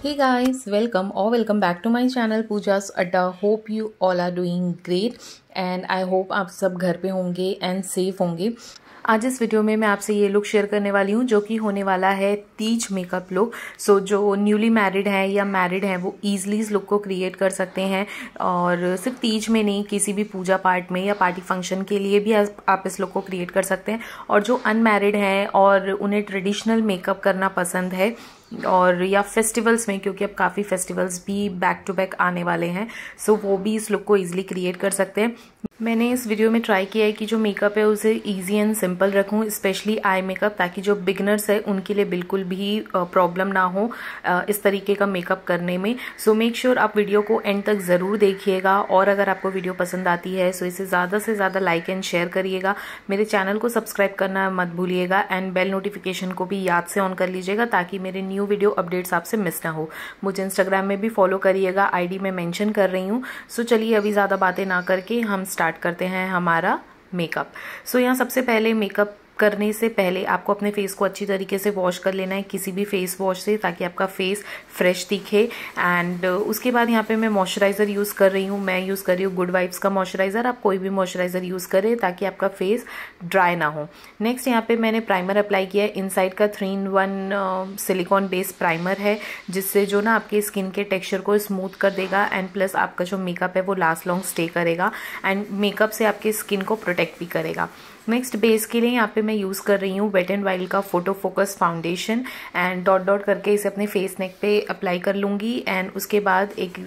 Hey guys, welcome back to my channel Pooja's Adda. Hope you all are doing great and I hope आप सब घर पे होंगे and safe होंगे। आज इस वीडियो में मैं आपसे ये लुक शेयर करने वाली हूँ जो कि होने वाला है तीज मेकअप लुक। सो जो न्यूली मैरिड है या मैरिड है वो ईजिली इस लुक को क्रिएट कर सकते हैं और सिर्फ तीज में नहीं, किसी भी पूजा पाठ में या पार्टी फंक्शन के लिए भी आप इस लुक को क्रिएट कर सकते हैं। और जो अनमैरिड हैं और उन्हें ट्रेडिशनल मेकअप करना पसंद है और या फेस्टिवल्स में, क्योंकि अब काफ़ी फेस्टिवल्स भी बैक टू बैक आने वाले हैं, सो वो भी इस लुक को ईजिली क्रिएट कर सकते हैं। मैंने इस वीडियो में ट्राई किया है कि जो मेकअप है उसे इजी एंड सिंपल रखूं, स्पेशली आई मेकअप, ताकि जो बिगनर्स है उनके लिए बिल्कुल भी प्रॉब्लम ना हो इस तरीके का मेकअप करने में। सो मेक श्योर आप वीडियो को एंड तक ज़रूर देखिएगा और अगर आपको वीडियो पसंद आती है सो इसे ज़्यादा से ज़्यादा लाइक एंड शेयर करिएगा। मेरे चैनल को सब्सक्राइब करना मत भूलिएगा एंड बेल नोटिफिकेशन को भी याद से ऑन कर लीजिएगा ताकि मेरे न्यू वीडियो अपडेट्स आपसे मिस ना हो। मुझे इंस्टाग्राम में भी फॉलो करिएगा, ID में मेंशन कर रही हूँ। सो चलिए अभी ज़्यादा बातें ना करके हम स्टार्ट करते हैं हमारा मेकअप। सो यहाँ सबसे पहले मेकअप करने से पहले आपको अपने फेस को अच्छी तरीके से वॉश कर लेना है किसी भी फेस वॉश से, ताकि आपका फेस फ्रेश दिखे। एंड उसके बाद यहाँ पे मैं मॉइस्चराइज़र यूज़ कर रही हूँ। मैं यूज़ कर रही हूँ गुड वाइब्स का मॉइस्चराइज़र। आप कोई भी मॉइस्चराइज़र यूज़ करें ताकि आपका फेस ड्राई ना हो। नेक्स्ट यहाँ पे मैंने प्राइमर अप्लाई किया है। इनसाइड का 3-in-1 सिलिकॉन बेस्ड प्राइमर है, जिससे जो ना आपके स्किन के टेक्सचर को स्मूथ कर देगा एंड प्लस आपका जो मेकअप है वो लास्ट लॉन्ग स्टे करेगा एंड मेकअप से आपके स्किन को प्रोटेक्ट भी करेगा। नेक्स्ट बेस के लिए यहाँ पे मैं यूज़ कर रही हूँ वेट एंड वाइल्ड का photo focus foundation and dot dot करके इसे अपने फेस नेक पे अप्लाई कर लूँगी एंड उसके बाद एक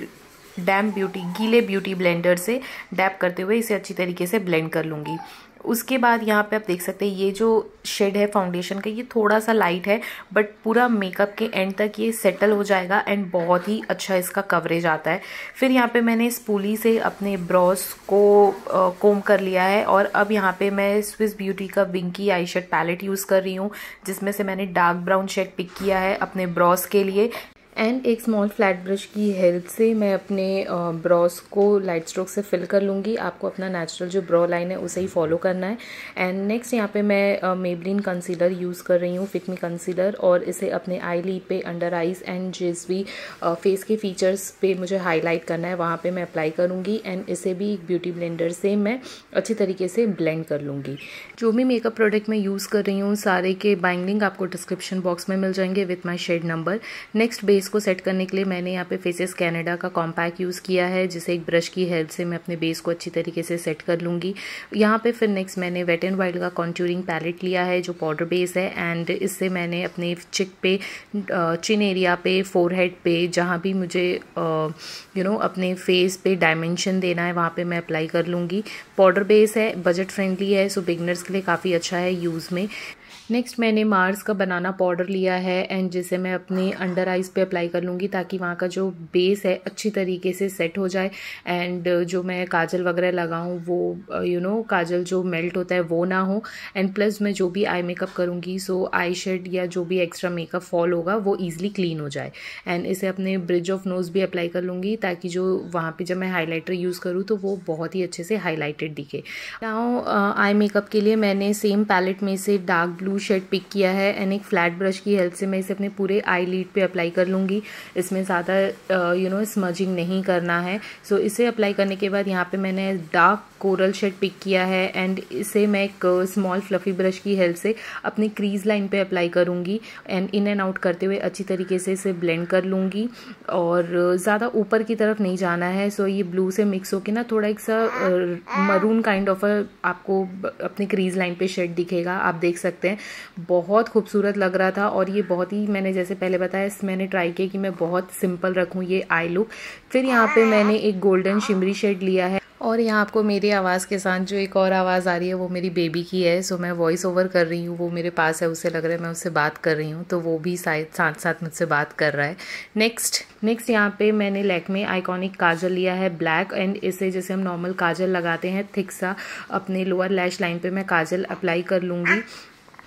गीले ब्यूटी ब्लेंडर से डैप करते हुए इसे अच्छी तरीके से ब्लेंड कर लूँगी। उसके बाद यहाँ पे आप देख सकते हैं ये जो शेड है फाउंडेशन का ये थोड़ा सा लाइट है, बट पूरा मेकअप के एंड तक ये सेटल हो जाएगा एंड बहुत ही अच्छा इसका कवरेज आता है। फिर यहाँ पे मैंने स्पूली से अपने ब्रॉस को कोम कर लिया है और अब यहाँ पे मैं स्विस ब्यूटी का Winky eye shade palette use कर रही हूँ, जिसमें से मैंने डार्क ब्राउन शेड पिक किया है अपने ब्रॉस के लिए एंड एक स्मॉल फ्लैट ब्रश की हेल्प से मैं अपने ब्रॉस को लाइट स्ट्रोक से फिल कर लूँगी। आपको अपना नेचुरल जो ब्रो लाइन है उसे ही फॉलो करना है। एंड नेक्स्ट यहाँ पे मैं मेबलिन कंसीलर यूज़ कर रही हूँ, फिट मी कंसीलर, और इसे अपने आई लीड पे, अंडर आइज एंड जिस भी फेस के फीचर्स पे मुझे हाईलाइट करना है वहाँ पे मैं अप्लाई करूँगी एंड इसे भी एक ब्यूटी ब्लेंडर से मैं अच्छी तरीके से ब्लेंड कर लूँगी। जो भी मेकअप प्रोडक्ट मैं यूज़ कर रही हूँ सारे के बाइंग लिंक आपको डिस्क्रिप्शन बॉक्स में मिल जाएंगे with my shade number. Next base को सेट करने के लिए मैंने यहाँ पे फेसेस कैनेडा का कॉम्पैक्ट यूज़ किया है, जिसे एक ब्रश की हेल्प से मैं अपने बेस को अच्छी तरीके से सेट कर लूँगी। यहाँ पे फिर नेक्स्ट मैंने वेट एंड वाइल्ड का कॉन्टूरिंग पैलेट लिया है जो पाउडर बेस है एंड इससे मैंने अपने चिक पे, चिन एरिया पे, फोरहेड पे, जहाँ भी मुझे अपने फेस पे डायमेंशन देना है वहाँ पे मैं अप्लाई कर लूँगी। पाउडर बेस है, बजट फ्रेंडली है, सो बिगनर्स के लिए काफ़ी अच्छा है यूज़ में। नेक्स्ट मैंने मार्स का बनाना पाउडर लिया है एंड जिसे मैं अपने अंडर आइज़ पे अप्लाई कर लूँगी ताकि वहाँ का जो बेस है अच्छी तरीके से सेट हो जाए एंड जो मैं काजल वगैरह लगाऊँ वो काजल जो मेल्ट होता है वो ना हो एंड प्लस मैं जो भी आई मेकअप करूँगी सो आई शेड या जो भी एक्स्ट्रा मेकअप फॉल होगा वो ईजिली क्लीन हो जाए। एंड इसे अपने ब्रिज ऑफ नोज़ भी अप्लाई कर लूँगी ताकि जो वहाँ पर जब मैं हाईलाइटर यूज़ करूँ तो वो बहुत ही अच्छे से हाईलाइटेड दिखे। नाउ आई मेकअप के लिए मैंने सेम पैलेट में से डार्क ब्लू शेड पिक किया है एंड एक फ्लैट ब्रश की हेल्प से मैं इसे अपने पूरे आई लीड पे अप्लाई कर लूँगी। इसमें ज़्यादा स्मजिंग नहीं करना है। सो इसे अप्लाई करने के बाद यहाँ पे मैंने डार्क कोरल शेड पिक किया है एंड इसे मैं एक स्मॉल फ्लफी ब्रश की हेल्प से अपनी क्रीज लाइन पे अप्लाई करूँगी एंड इन एंड आउट करते हुए अच्छी तरीके से इसे ब्लेंड कर लूँगी और ज़्यादा ऊपर की तरफ नहीं जाना है। सो ये ब्लू से मिक्स होकर ना थोड़ा एक सा मरून काइंड ऑफ आपको अपनी क्रीज लाइन पे शेड दिखेगा, आप देख सकते हैं। बहुत खूबसूरत लग रहा था और ये बहुत ही, मैंने जैसे पहले बताया, मैंने ट्राई किया कि मैं बहुत सिंपल रखूँ ये आई लुक। फिर यहाँ पे मैंने एक गोल्डन शिमरी शेड लिया है और यहाँ आपको मेरी आवाज़ के साथ जो एक और आवाज़ आ रही है वो मेरी बेबी की है। सो मैं वॉइस ओवर कर रही हूँ, वो मेरे पास है, उससे लग रहा है मैं उससे बात कर रही हूँ, तो वो भी साथ साथ मुझसे बात कर रहा है। नेक्स्ट यहाँ पे मैंने लैक्मे आइकॉनिक काजल लिया है ब्लैक एंड इसे जैसे हम नॉर्मल काजल लगाते हैं थिक सा अपने लोअर लैश लाइन पे मैं काजल अप्लाई कर लूँगी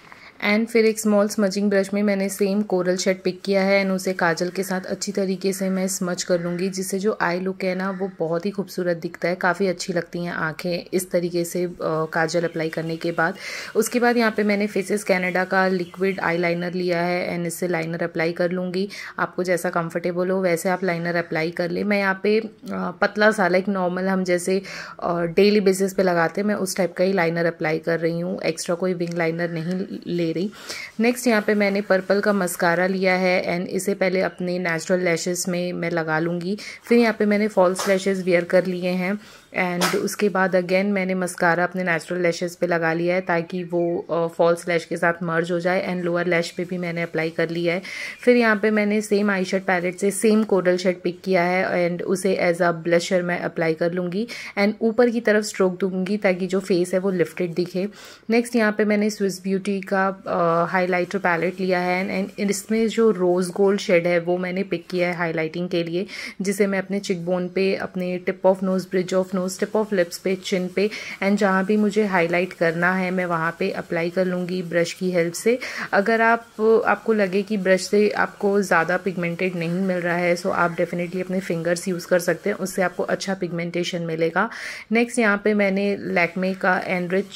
एंड फिर एक स्मॉल स्मजिंग ब्रश में मैंने सेम कोरल शेड पिक किया है एंड उसे काजल के साथ अच्छी तरीके से मैं स्मच कर लूँगी, जिससे जो आई लुक है ना वो बहुत ही खूबसूरत दिखता है, काफ़ी अच्छी लगती हैं आँखें इस तरीके से काजल अप्लाई करने के बाद। उसके बाद यहाँ पे मैंने फेसेस कैनेडा का लिक्विड आईलाइनर लिया है एंड इससे लाइनर अप्लाई कर लूँगी। आपको जैसा कंफर्टेबल हो वैसे आप लाइनर अप्लाई कर ले। मैं यहाँ पे पतला सा लाइक नॉर्मल हम जैसे डेली बेसिस पे लगाते हैं मैं उस टाइप का ही लाइनर अप्लाई कर रही हूँ, एक्स्ट्रा कोई विंग लाइनर नहीं ले रही। नेक्स्ट यहाँ पे मैंने पर्पल का मस्कारा लिया है एंड इसे पहले अपने नेचुरल लैशेस में मैं लगा लूँगी। फिर यहाँ पे मैंने फॉल्स लैशेस वेयर कर लिए हैं एंड उसके बाद अगेन मैंने मस्कारा अपने नेचुरल लैशेस पे लगा लिया है ताकि वो फॉल्स लैश के साथ मर्ज हो जाए एंड लोअर लैश पे भी मैंने अप्लाई कर लिया है। फिर यहाँ पे मैंने सेम आई शेड पैलेट से सेम कोरल शेड पिक किया है एंड उसे एज अ ब्लशर मैं अप्लाई कर लूँगी एंड ऊपर की तरफ स्ट्रोक दूँगी ताकि जो फेस है वो लिफ्टेड दिखे। नेक्स्ट यहाँ पे मैंने स्विस ब्यूटी का हाईलाइटर पैलेट लिया है एंड इसमें जो रोज़ गोल्ड शेड है वो मैंने पिक किया है हाईलाइटिंग के लिए, जिसे मैं अपने चिकबोन पे, अपने tip of nose, bridge of nose, tip of lips पे, चिन पे एंड जहाँ भी मुझे हाईलाइट करना है मैं वहाँ पे अप्लाई कर लूँगी ब्रश की हेल्प से। अगर आपको लगे कि ब्रश से आपको ज़्यादा पिगमेंटेड नहीं मिल रहा है सो आप डेफिनेटली अपने फिंगर्स यूज़ कर सकते हैं, उससे आपको अच्छा पिगमेंटेशन मिलेगा। नेक्स्ट यहाँ पे मैंने लैक्मे का एनरिच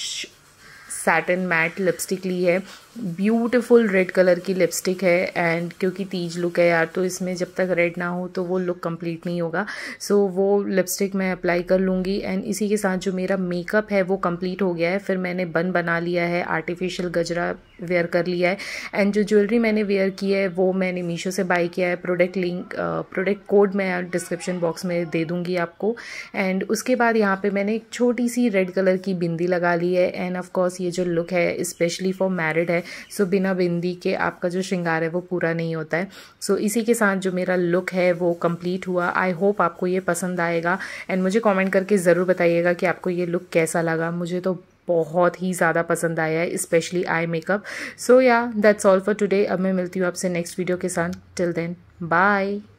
सैटिन मैट लिपस्टिक ली है, ब्यूटीफुल रेड कलर की लिपस्टिक है एंड क्योंकि तीज लुक है यार तो इसमें जब तक रेड ना हो तो वो लुक कंप्लीट नहीं होगा। सो वो लिपस्टिक मैं अप्लाई कर लूँगी एंड इसी के साथ जो मेरा मेकअप है वो कंप्लीट हो गया है। फिर मैंने बन बना लिया है, आर्टिफिशियल गजरा वेयर कर लिया है एंड जो ज्वेलरी मैंने वेयर की है वो मैंने मीशो से बाई किया है। प्रोडक्ट कोड मैं डिस्क्रिप्शन बॉक्स में दे दूँगी आपको। एंड उसके बाद यहाँ पे मैंने एक छोटी सी रेड कलर की बिंदी लगा ली है एंड ऑफकोर्स ये जो लुक है स्पेशली फॉर मैरिड है सो बिना बिंदी के आपका जो श्रृंगार है वो पूरा नहीं होता है। सो इसी के साथ जो मेरा लुक है वो कंप्लीट हुआ। आई होप आपको ये पसंद आएगा एंड मुझे कमेंट करके ज़रूर बताइएगा कि आपको ये लुक कैसा लगा। मुझे तो बहुत ही ज़्यादा पसंद आया है, स्पेशली आई मेकअप। सो या दैट्स ऑल फॉर टुडे। अब मैं मिलती हूँ आपसे नेक्स्ट वीडियो के साथ। Till then bye.